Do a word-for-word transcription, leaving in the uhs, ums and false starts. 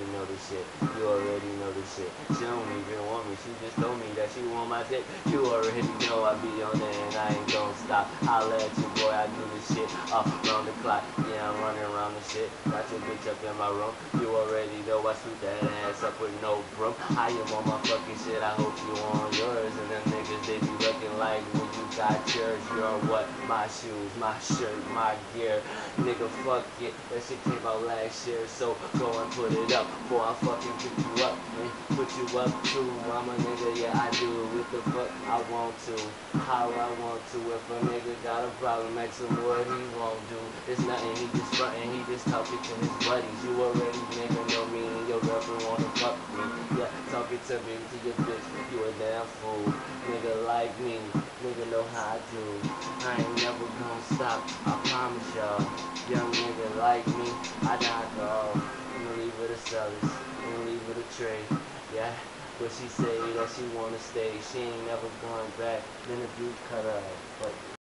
know the shit. You already know the shit. She don't even want me. She just told me that she want my dick. You already know I be on there and I ain't gon' stop. I'll let you, boy. I do this shit up around the clock. Yeah, I'm running around the shit. Got your bitch up in my room. You already know I sweep that ass up with no broom. I am on my fucking shit. I hope you on yours. And them niggas, they be looking like when you got yours. You're what? My shoes, my shirt, my gear. Nigga, fuck it. That shit came out last year. So go and put it up before I fucking pick you up. Man. Put you up too. I'm a nigga, yeah, I do it with the fuck I want to. How I want to. If a nigga got a problem, ask him what he won't do. It's nothing, he just frontin', he just talking to his buddies. You already nigga know me and your girlfriend wanna fuck me. Yeah, talking to me, to your bitch, you a damn fool. Nigga like me, nigga know how I do. I ain't never gonna stop, I promise y'all. Young nigga like me, I knock off. I'ma leave her the sellers, I'ma leave her the tray. Yeah, but she say that she wanna stay, she ain't never going back. Then if you cut her off, but